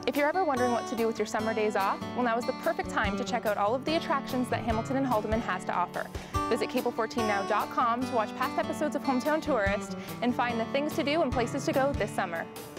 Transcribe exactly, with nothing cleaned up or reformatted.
If you're ever wondering what to do with your summer days off, well, now is the perfect time to check out all of the attractions that Hamilton and Haldimand has to offer. Visit cable fourteen now dot com to watch past episodes of Hometown Tourist and find the things to do and places to go this summer.